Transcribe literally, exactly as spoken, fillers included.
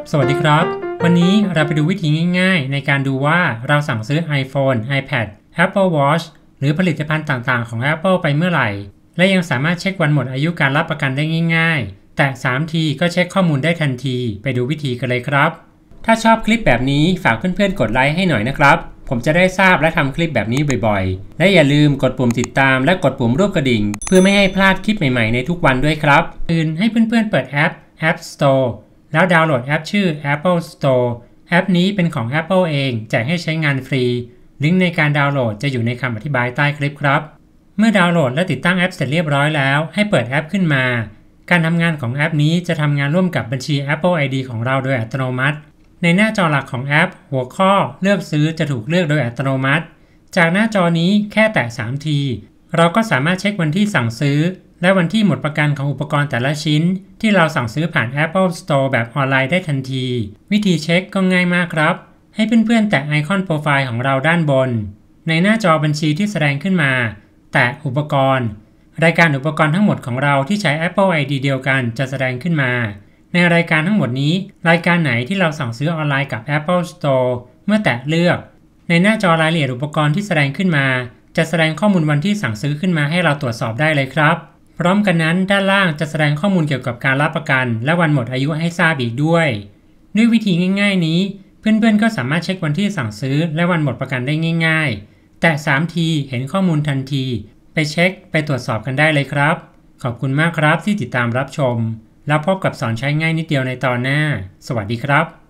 สวัสดีครับวันนี้เราไปดูวิธีง่ายๆในการดูว่าเราสั่งซื้อ iPhone, iPad, Apple Watch หรือผลิตภัณฑ์ต่างๆของ Apple ไปเมื่อไหร่และยังสามารถเช็ควันหมดอายุการรับประกันได้ง่ายๆแต่สามทีก็เช็คข้อมูลได้ทันทีไปดูวิธีกันเลยครับถ้าชอบคลิปแบบนี้ฝากเพื่อนๆกดไลค์ให้หน่อยนะครับผมจะได้ทราบและทำคลิปแบบนี้บ่อยๆและอย่าลืมกดปุ่มติดตามและกดปุ่มรูปกระดิ่งเพื่อไม่ให้พลาดคลิปใหม่ๆในทุกวันด้วยครับอื่นให้เพื่อนๆเปิดแอป App Store แล้วดาวน์โหลดแอปชื่อ Apple Store แอปนี้เป็นของ Apple เองแจกให้ใช้งานฟรีลิงก์ในการดาวน์โหลดจะอยู่ในคำอธิบายใต้คลิปครับเมื่อดาวน์โหลดและติดตั้งแอปเสร็จเรียบร้อยแล้วให้เปิดแอปขึ้นมาการทำงานของแอปนี้จะทำงานร่วมกับบัญชี Apple ไอ ดี ของเราโดยอัตโนมัติในหน้าจอหลักของแอปหัวข้อเลือกซื้อจะถูกเลือกโดยอัตโนมัติจากหน้าจอนี้แค่แตะสามทีเราก็สามารถเช็ควันที่สั่งซื้อและวันที่หมดประกันของอุปกรณ์แต่ละชิ้นที่เราสั่งซื้อผ่าน Apple Store แบบออนไลน์ได้ทันทีวิธีเช็คก็ง่ายมากครับให้เพื่อนๆแตะไอคอนโปรไฟล์ของเราด้านบนในหน้าจอบัญชีที่แสดงขึ้นมาแตะอุปกรณ์รายการอุปกรณ์ทั้งหมดของเราที่ใช้ Apple ไอ ดี เดียวกันจะแสดงขึ้นมาในรายการทั้งหมดนี้รายการไหนที่เราสั่งซื้อออนไลน์กับ Apple Store เมื่อแตะเลือกในหน้าจอรายละเอียดอุปกรณ์ที่แสดงขึ้นมาจะแสดงข้อมูลวันที่สั่งซื้อขึ้นมาให้เราตรวจสอบได้เลยครับพร้อมกันนั้นด้านล่างจะแสดงข้อมูลเกี่ยวกับการรับประกันและวันหมดอายุให้ทราบอีกด้วยด้วยวิธีง่ายๆนี้เพื่อนๆก็สามารถเช็ควันที่สั่งซื้อและวันหมดประกันได้ง่ายๆแต่สามทีเห็นข้อมูลทันทีไปเช็คไปตรวจสอบกันได้เลยครับขอบคุณมากครับที่ติดตามรับชมแล้วพบกับสอนใช้ง่ายนิดเดียวในตอนหน้าสวัสดีครับ